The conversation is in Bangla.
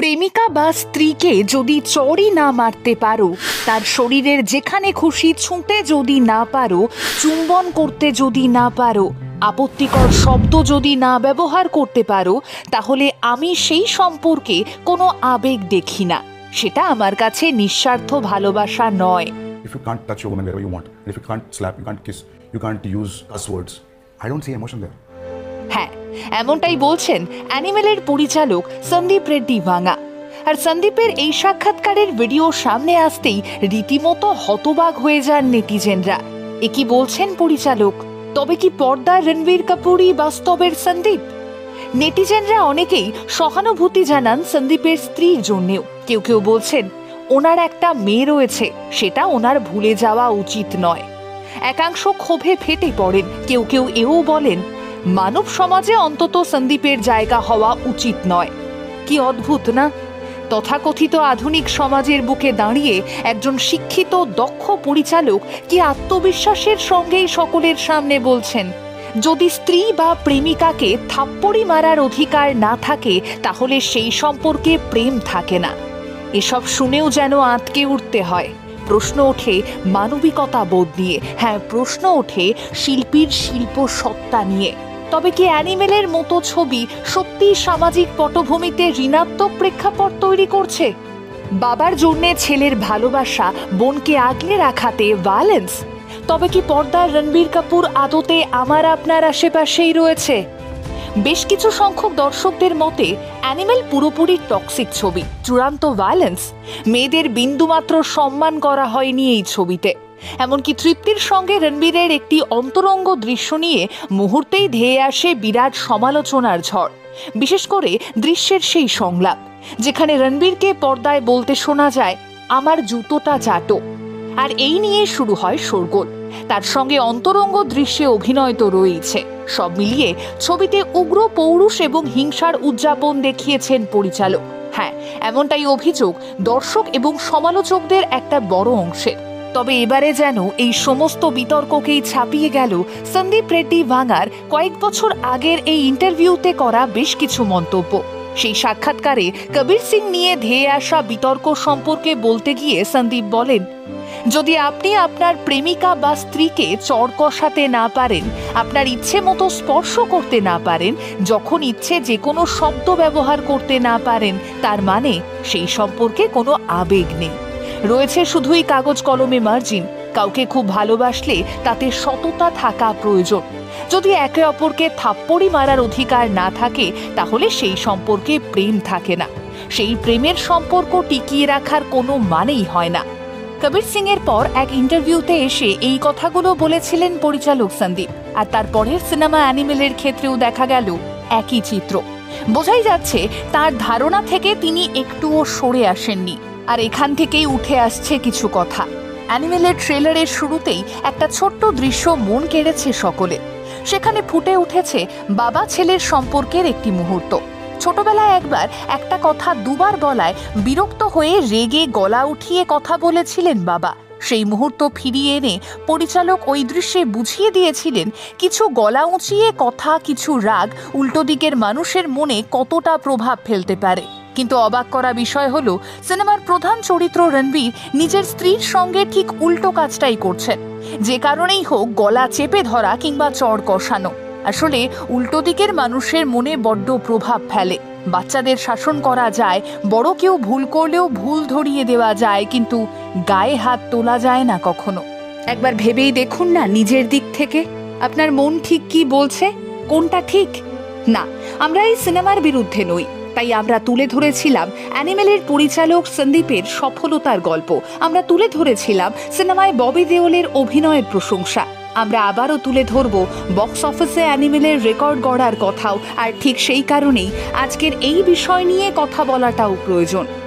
প্রেমিকা বা স্ত্রীকে যদি চড়ই না মারতে পারো, তার শরীরের যেখানে খুশি ছুঁতে যদি না পারো, চুম্বন করতে যদি না পারো, আপত্তিকর শব্দ যদি না ব্যবহার করতে পারো, তাহলে আমি সেই সম্পর্কে কোনো আবেগ দেখি না। সেটা আমার কাছে নিঃস্বার্থ ভালোবাসা নয়। If you can't touch your woman wherever you want, and if you can't slap, you can't kiss, you can't use cuss words, I don't see emotion there. হ্যাঁ, এমনটাই বলছেন অ্যানিমেলের পরিচালক সন্দীপ রেড্ডি ভাঙা। আর সন্দীপের এই সাক্ষাৎকারের ভিডিও সামনে আসতেই রীতিমতো হতবাক হয়ে যান নেটিজেনরা। এ কি বলছেন পরিচালক? তবে কি পর্দার রণবীর কাপুরই বাস্তবের সন্দীপ? নেটিজেনরা অনেকেই সহানুভূতি জানান সন্দীপের স্ত্রীর জন্যেও। কেউ কেউ বলছেন ওনার একটা মেয়ে রয়েছে, সেটা ওনার ভুলে যাওয়া উচিত নয়। একাংশ ক্ষোভে ফেটে পড়েন। কেউ কেউ এও বলেন মানব সমাজে অন্তত সন্দীপের জায়গা হওয়া উচিত নয়। কি অদ্ভুত না? তথাকথিত আধুনিক সমাজের বুকে দাঁড়িয়ে একজন শিক্ষিত দক্ষ পরিচালক কি আত্মবিশ্বাসের সঙ্গেই সকলের সামনে বলছেন, যদি স্ত্রী বা প্রেমিকাকে থাপ্পড়ি মারার অধিকার না থাকে, তাহলে সেই সম্পর্কে প্রেম থাকে না। এসব শুনেও যেন আঁতকে উঠতে হয়। প্রশ্ন ওঠে মানবিকতা বোধ নিয়ে, হ্যাঁ, প্রশ্ন ওঠে শিল্পীর শিল্প সত্তা নিয়ে। তবে কি অ্যানিমেলের মতো ছবি সত্যি সামাজিক পটভূমিতে ঋণাত্মক প্রেক্ষাপট তৈরি করছে? বাবার জন্যে ছেলের ভালোবাসা, বোনকে আগলে রাখাতে ভায়োলেন্স। তবে কি পর্দার রণবীর কাপুর আদতে আমার আপনার আশেপাশেই রয়েছে? বেশ কিছু সংখ্যক দর্শকদের মতে অ্যানিমেল পুরোপুরি টক্সিক ছবি, চূড়ান্ত ভায়োলেন্স। মেয়েদের বিন্দুমাত্র সম্মান করা হয়নি এই ছবিতে। এমনকি তৃপ্তির সঙ্গে রণবীরের একটি অন্তরঙ্গ দৃশ্য নিয়ে মুহূর্তেই ধেয়ে আসে বিরাট সমালোচনার ঝড়। বিশেষ করে দৃশ্যের সেই সংলাপ যেখানে রণবীরকে পর্দায় বলতে শোনা যায়, আমার জুতোটা চাটো। আর এই নিয়ে শুরু হয় শোরগোল। তার সঙ্গে অন্তরঙ্গ দৃশ্যে অভিনয় তো রয়েছে। সব মিলিয়ে ছবিতে উগ্র পৌরুষ এবং হিংসার উদযাপন দেখিয়েছেন পরিচালক। হ্যাঁ, এমনটাই অভিযোগ দর্শক এবং সমালোচকদের একটা বড় অংশের। তবে এবারে যেন এই সমস্ত বিতর্ককেই ছাপিয়ে গেল সন্দীপ রেড্ডি ভাঙার কয়েক বছর আগের এই ইন্টারভিউতে করা বেশ কিছু মন্তব্য। সেই সাক্ষাৎকারে কবির সিং নিয়ে ধেয়ে আসা বিতর্ক সম্পর্কে বলতে গিয়ে সন্দীপ বলেন, যদি আপনি আপনার প্রেমিকা বা স্ত্রীকে চড় কষাতে না পারেন, আপনার ইচ্ছে মতো স্পর্শ করতে না পারেন, যখন ইচ্ছে যে কোনো শব্দ ব্যবহার করতে না পারেন, তার মানে সেই সম্পর্কে কোনো আবেগ নেই। রয়েছে শুধুই কাগজ কলমে মার্জিন। কাউকে খুব ভালোবাসলে তাতে সততা থাকা প্রয়োজন। যদি একে অপরকে থাপ্পড়ি মারার অধিকার না থাকে, তাহলে সেই সম্পর্কে প্রেম থাকে না। সেই প্রেমের সম্পর্ক টিকিয়ে রাখার কোনো মানেই হয় না। কবির সিং এর পর এক ইন্টারভিউতে এসে এই কথাগুলো বলেছিলেন পরিচালক সন্দীপ। আর তারপরের সিনেমা অ্যানিমেলের ক্ষেত্রেও দেখা গেল একই চিত্র। বোঝাই যাচ্ছে তার ধারণা থেকে তিনি একটুও সরে আসেননি। আর এখান থেকেই উঠে আসছে কিছু কথা। অ্যানিমেলের ট্রেলারের শুরুতেই একটা ছোট্ট দৃশ্য মন কেড়েছে সকলে। সেখানে ফুটে উঠেছে বাবা ছেলের সম্পর্কের একটি মুহূর্ত। ছোটবেলায় একবার একটা কথা দুবার বলায় বিরক্ত হয়ে রেগে গলা উঠিয়ে কথা বলেছিলেন বাবা। সেই মুহূর্ত ফিরিয়ে এনে পরিচালক ওই দৃশ্যে বুঝিয়ে দিয়েছিলেন কিছু গলা উঁচিয়ে কথা, কিছু রাগ উল্টো দিকের মানুষের মনে কতটা প্রভাব ফেলতে পারে। কিন্তু অবাক করা বিষয় হলো, সিনেমার প্রধান চরিত্র রণবীর নিজের স্ত্রীর সঙ্গে ঠিক উল্টো কাজটাই করছেন। যে কারণেই হোক, গলা চেপে ধরা কিংবা চড় কষানো আসলে উল্টো দিকের মানুষের মনে বড্ড প্রভাব ফেলে। বাচ্চাদের শাসন করা যায়, বড় কেউ ভুল করলেও ভুল ধরিয়ে দেওয়া যায়, কিন্তু গায়ে হাত তোলা যায় না কখনো। একবার ভেবেই দেখুন না নিজের দিক থেকে, আপনার মন ঠিক কি বলছে, কোনটা ঠিক? না, আমরা এই সিনেমার বিরুদ্ধে নই। তাই আমরা তুলে ধরেছিলাম অ্যানিমেলের পরিচালক সন্দীপের সফলতার গল্প। আমরা তুলে ধরেছিলাম সিনেমায় ববি দেওলের অভিনয়ের প্রশংসা। আমরা আবারও তুলে ধরব বক্স অফিসে অ্যানিমেলের রেকর্ড গড়ার কথাও। আর ঠিক সেই কারণেই আজকের এই বিষয় নিয়ে কথা বলাটাও প্রয়োজন।